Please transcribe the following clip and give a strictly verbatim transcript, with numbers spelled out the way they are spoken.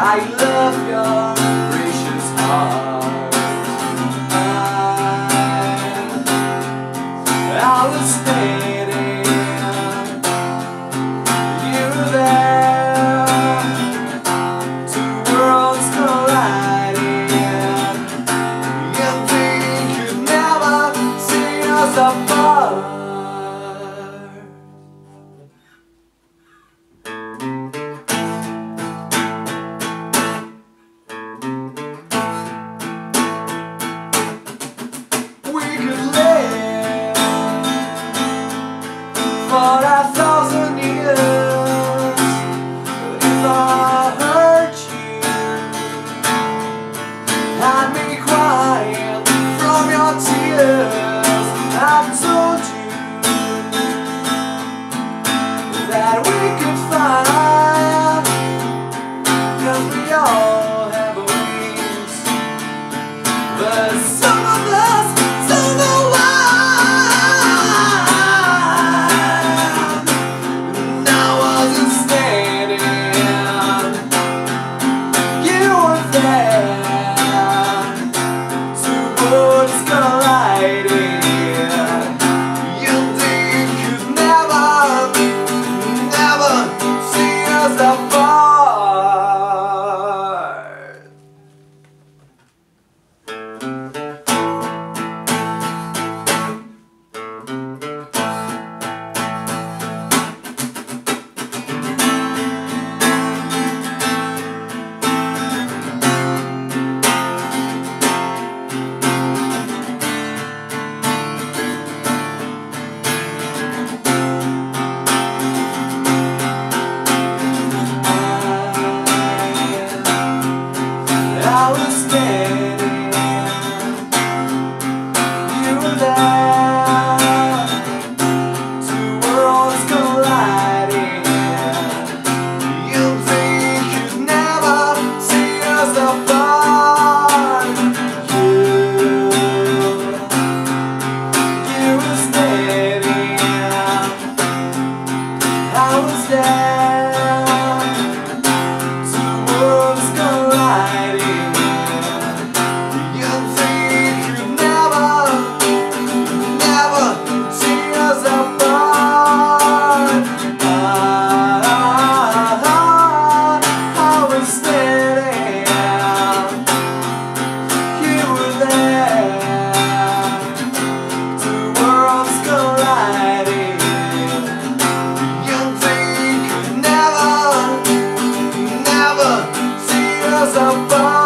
I love your precious heart. I, I was standing, you were there, two worlds colliding. You think you'd never see us apart. For a thousand years, if I hurt you, had me crying from your tears, I told you that we could fight, 'cause we all have wings, but some of us don't know why. I was standing, you were there, two worlds colliding. You think you'd never see us apart. You, you were standing, I was there, two worlds colliding. Never see us apart.